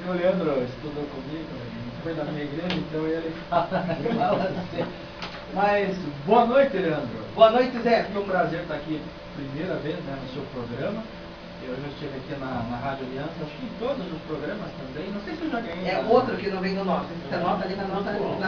que o Leandro estudou comigo, foi da minha igreja, então ele fala assim. Mas, boa noite, Leandro. Boa noite, Zé. É um prazer estar aqui, primeira vez, né, no seu programa. Eu já estive aqui na Rádio Aliança, acho que em todos os programas também. Não sei se eu já ganhei. É outro que não vem do nosso. Você anota ali na nossa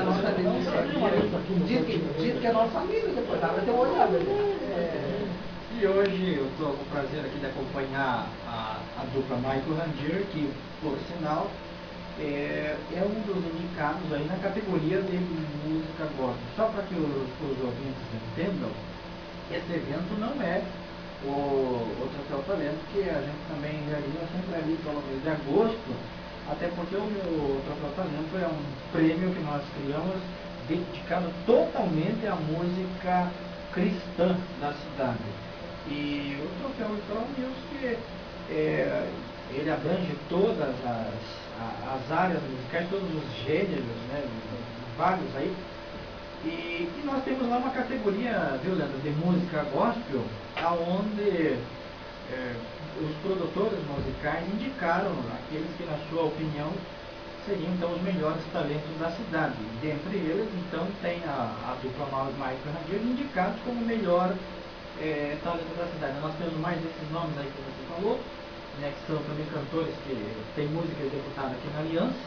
diz que é nosso amigo, depois dá pra ter uma olhada. E hoje eu estou com o prazer aqui de acompanhar a dupla Michael Randir, que, por sinal, é um dos indicados aí na categoria de música gospel. Só para que os ouvintes entendam, esse evento não é o Troféu Talento, que a gente também realiza sempre ali pelo mês de agosto, até porque o Troféu Talento é um prêmio que nós criamos dedicado totalmente à música cristã da cidade. E o Troféu Litoral Music, ele abrange todas as áreas musicais, todos os gêneros, né, vários aí. E nós temos lá uma categoria, viu, Leandro, de música gospel, onde os produtores musicais indicaram aqueles que, na sua opinião, seriam então os melhores talentos da cidade. Dentre eles, então, tem a dupla Michael Randir indicados como o melhor talento da cidade. Nós temos mais esses nomes aí que você falou, né, que são também cantores que têm música executada aqui na Aliança.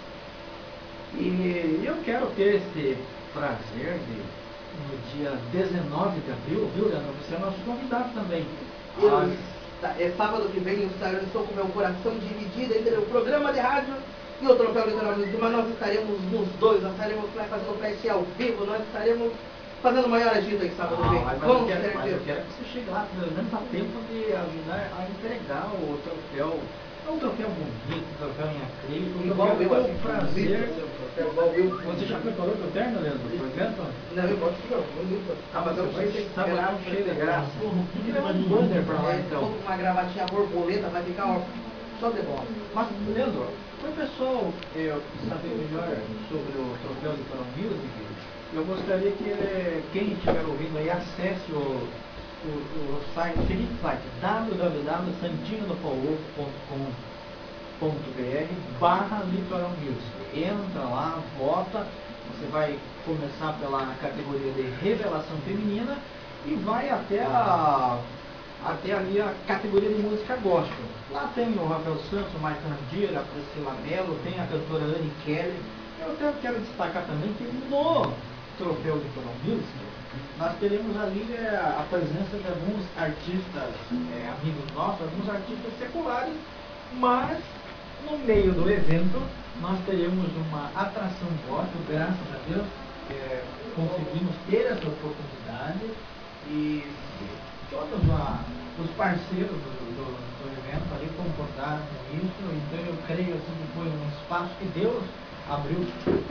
E eu quero ter esse prazer de, no dia 19 de abril, viu, Leandro? Você é nosso convidado também. É sábado que vem, eu estou com meu coração dividido entre o programa de rádio e o Troféu Litoral Music, mas nós estaremos nos dois, nós estaremos fazendo prece ao vivo, nós estaremos fazendo o maior agito aí sábado que vem. Mas eu quero que você chegue lá, pelo menos a tempo de ajudar a entregar o troféu. É um troféu bonito, um troféu em acrílico, igual eu, assim, prazer. Igual eu. Você já preparou o teu terno, Leandro, por exemplo? Não, eu gosto de não, bonito. Mas eu vai ter sábado cheio de graça. E levar um banner pra lá, então. Uma gravatinha borboleta, vai ficar, ó, só de bola. Mas, Leandro, para o pessoal saber melhor sobre o Troféu Litoral Music, eu gostaria que quem estiver ouvindo aí acesse o seguinte site, www.santinhodopaulo.com.br/Litoral Music. Entra lá, vota, você vai começar pela categoria de revelação feminina e vai até ali a categoria de música gospel. Lá tem o Rafael Santos, o Michael Randir, a Priscila Mello, tem a cantora Anne Kelly. Eu até quero destacar também que no Troféu Litoral Music nós teremos ali a presença de alguns artistas, amigos nossos, alguns artistas seculares, mas no meio do evento nós teremos uma atração gospel, graças a Deus, conseguimos ter essa oportunidade e todos os parceiros do evento ali concordaram com isso, então eu creio assim, que foi um espaço que Deus abriu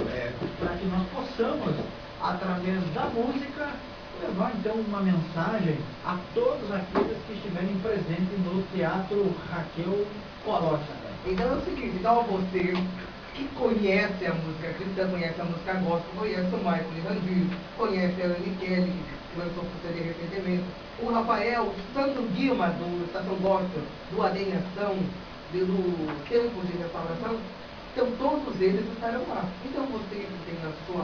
para que nós possamos, através da música, levar então uma mensagem a todos aqueles que estiverem presentes no Teatro Raquel Costa. Então é o seguinte, então você que conhece a música cristã, conhece a música gospel, conhece o Michael Randir, conhece a Anne Kelly, que lançou o CD recentemente, o Rafael, o Santo Guilma do Estação Gospel, do Adenhação, do Tempo de Restauração, então todos eles estarão lá. Então você que tem a sua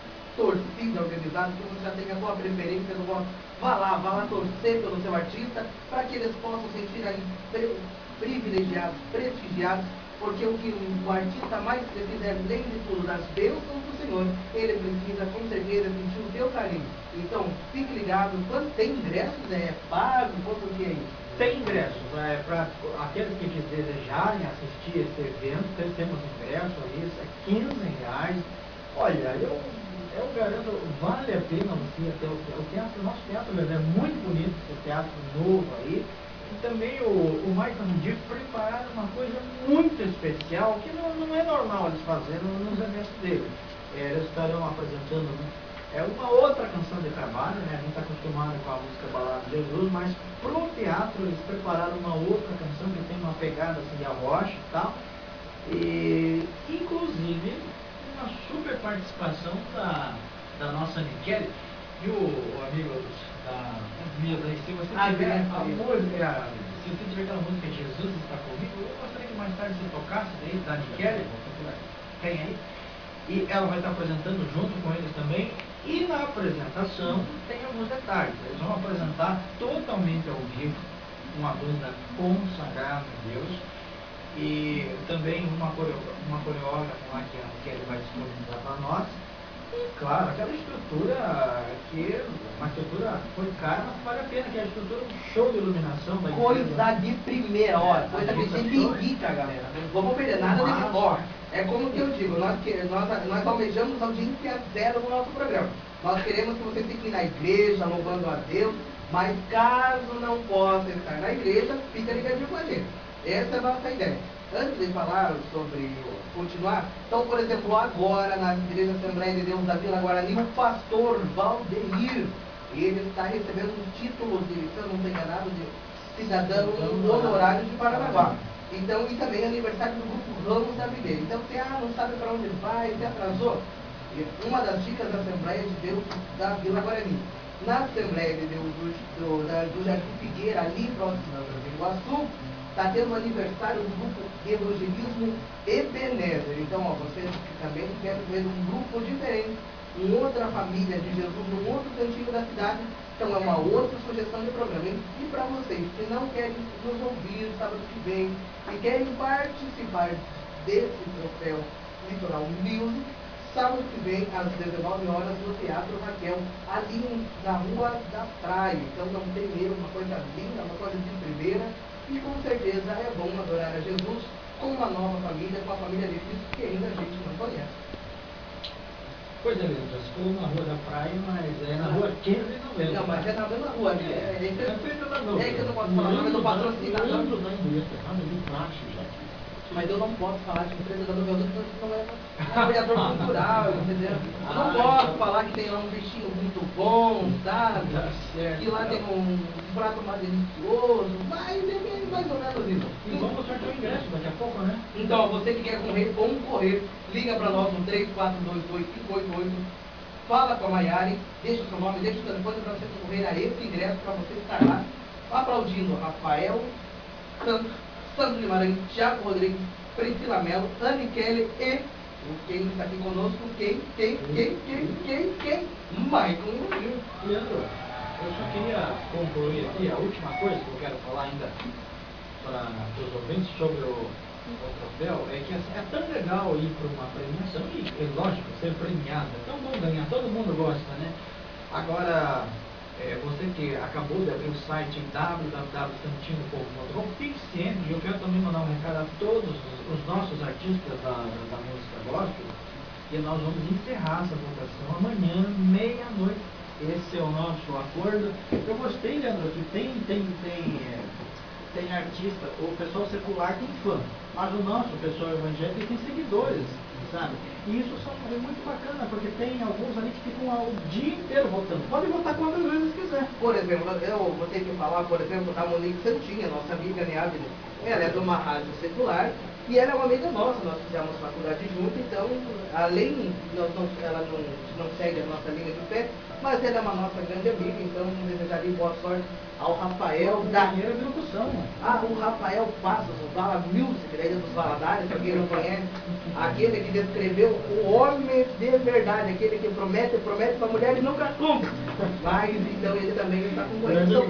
torcida organizada, que você já tem a sua preferência no gospel, vá lá torcer pelo seu artista, para que eles possam sentir ali privilegiados, prestigiados, porque o que o artista mais precisa, além de tudo, das bênçãos do Senhor, ele precisa com certeza sentir o teu carinho. Então, fique ligado, quando tem ingressos, pago, quanto que é isso? Tem ingressos, para aqueles que desejarem assistir esse evento, temos ingressos ali, R$15. Olha, eu garanto, vale a pena você até o teatro, o nosso teatro é muito bonito, esse teatro novo aí. E também o Michael Randir prepararam uma coisa muito especial, que não é normal eles fazerem nos eventos deles. Eles estarão apresentando uma outra canção de trabalho, né? A gente está acostumado com a música Balada de Jesus, mas para o teatro eles prepararam uma outra canção que tem uma pegada assim de arrocha e tal. E inclusive uma super participação da nossa Anne Kelly. E o amigo da mesa aí, se você tiver a música, se você tiver aquela música Jesus está comigo, eu gostaria que mais tarde você tocasse. classe aí, da Kelly, tem aí, e ela vai estar apresentando junto com eles também, e na apresentação tem alguns detalhes, eles vão apresentar totalmente ao vivo uma banda consagrada a Deus, e também uma coreógrafa lá que ele vai disponibilizar para nós. E claro, aquela estrutura que uma estrutura foi cara, mas vale a pena, que é a estrutura, um show de iluminação da Coisa igreja. de primeira hora, coisa que se indica, galera. Não vamos perder nada de ó. É como que eu digo, nós almejamos audiência zero no nosso programa. Nós queremos que você fique na igreja, louvando a Deus, mas caso não possa estar na igreja, fica ligadinho com a gente. Essa é a nossa ideia. Antes de falar sobre continuar, então, por exemplo, agora na Igreja Assembleia de Deus da Vila Guarani, o pastor Valdeir, ele está recebendo um título de, se eu não estou enganado, de cidadão honorário de Paranaguá. Então, e também é aniversário do grupo Ramos da Videira. Então, você não sabe para onde vai, se atrasou. E uma das dicas da Assembleia de Deus da Vila Guarani. Na Assembleia de Deus do Jardim Figueira, ali próximo da Iguaçu, está tendo o aniversário do grupo Evangelismo Ebenezer. Então, ó, vocês que também querem ver um grupo diferente, uma outra família de Jesus, num outro cantinho da cidade, então é uma outra sugestão de programa. E para vocês que não querem nos ouvir sábado que vem e querem participar desse troféu Litoral Music, sábado que vem, às 19 horas, no Teatro Raquel, ali na Rua da Praia. Então não tem erro, uma coisa linda, uma coisa de primeira. E com certeza é bom adorar a Jesus com uma nova família, com a família de Cristo que ainda a gente não conhece. Pois é, Leandro, você falou na Rua da Praia, mas é na Rua 15 de novembro. Não, mas é na mesma rua. É que eu não posso falar o nome do patrocinador. Leandro da Empresa, muito baixo já. Mas eu não posso falar de empresa da novela, porque não é apoiador cultural, entendeu? Eu não posso falar que tem lá um bichinho muito bom, sabe? Que lá tem um prato mais delicioso, mas é mais ou menos isso. E vamos sortear o ingresso daqui a pouco, né? Então, você que quer concorrer, liga para nós no 3422-588, fala com a Maiara, deixa o seu nome, deixa o telefone para você concorrer a esse ingresso, para você estar lá aplaudindo Rafael Santos, Sandro Guimarães, Thiago Rodrigues, Priscila Mello, Anne Kelly e quem está aqui conosco, quem? Michael Murilo. Leandro, eu só queria concluir aqui a última coisa que eu quero falar ainda para os ouvintes sobre o troféu, é que assim, é tão legal ir para uma premiação e, lógico, ser premiado, é tão bom ganhar, todo mundo gosta, né? Agora, você que acabou de abrir o site www.santinopovo.com, fique ciente, e eu quero também mandar um recado a todos os nossos artistas da música gospel, que nós vamos encerrar essa votação amanhã, meia-noite. Esse é o nosso acordo. Eu gostei, Leandro, que tem artista, o pessoal secular tem fã, mas o nosso pessoal evangélico tem seguidores, sabe? E isso é muito bacana, porque tem alguns ali que ficam o dia inteiro votando. Pode votar quantas vezes quiser. Por exemplo, eu vou ter que falar, por exemplo, da Monique Santinha, nossa amiga, né, Abner? Ela é de uma rádio secular e ela é uma amiga nossa, nós fizemos faculdade junto, então, além, ela não segue a nossa linha de fé, mas ela é uma nossa grande amiga, então desejaria boa sorte ao Rafael da locução. o Rafael Passos, o Vala Music, daí dos Valadares, pra quem não conhece, aquele que descreveu o homem de verdade, aquele que promete pra mulher e nunca cumpre. Mas então ele também está com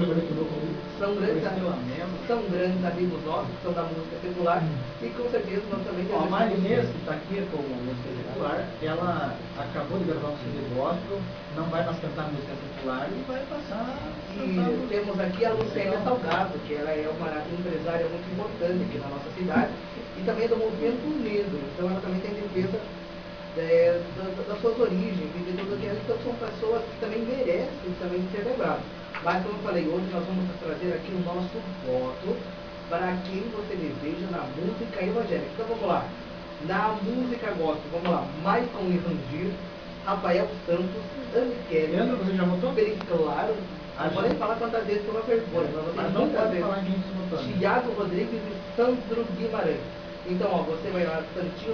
são grandes amigos nossos, que são da música secular, e com certeza nós também temos. A Marinês, que está aqui com música secular, ela acabou de gravar um CD gospel, não vai mais cantar música secular e vai passar. E temos aqui a Luciana Salgado, que ela é uma empresária muito importante aqui na nossa cidade, e também do movimento negro, então ela também tem defesa das suas origens, e de tudo aquilo. Então são pessoas que também merecem também ser lembradas. Mas como eu falei, hoje nós vamos trazer aqui o nosso voto para quem você deseja na música evangélica. Então vamos lá, na música gospel, vamos lá, Maicon Irandir, Rafael Santos, Anne Kelly. Leandro, você já votou? Bem claro. Agora nem falar quantas vezes que eu não vergonha. Mas não pode falar quem se votou. Thiago Rodrigues e Sandro Guimarães. Então, ó, você vai lá no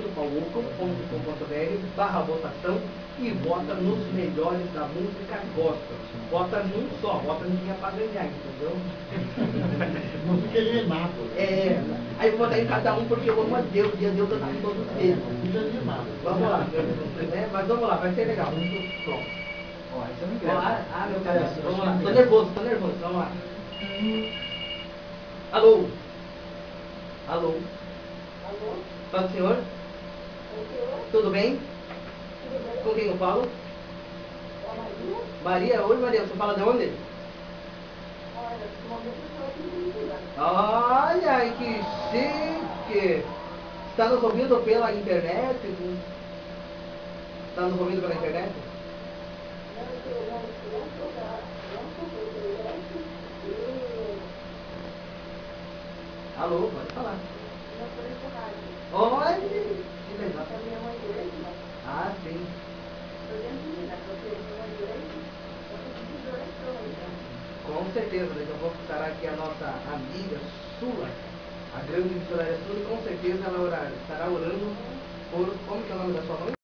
santinhodopauoco.com.br/votação e vota nos melhores da música gospel. Vota num só, vota no que é pra ganhar, entendeu? Não fica alienado. Aí eu vou votar em cada um porque eu amo a Deus e a Deus está em todos eles. Não fica alienado. Vamos lá, né? Mas vamos lá, vai ser legal. Pronto. Ó, esse é um Vamos lá, ingresso. meu Deus, vamos lá. Tô nervoso, vamos lá. Alô? Alô? Alô? Fala, senhor? Oi, senhor? Tudo bem? Tudo bem? Com quem eu falo? É a Maria? Maria? Oi, Maria, você fala de onde? Olha, no momento eu estou aqui em Curitiba. Olha, que chique! Está nos ouvindo pela internet? Está nos ouvindo pela internet? Não sou Alô, pode falar. não sou desse rádio. Olha, que legal. A minha mãe doente, Ah, sim. estou dentro de mim, porque minha mãe doente, eu preciso de oração então. Com certeza, daqui a pouco estará aqui a nossa amiga Sula, a grande missionária Sula, e com certeza ela estará orando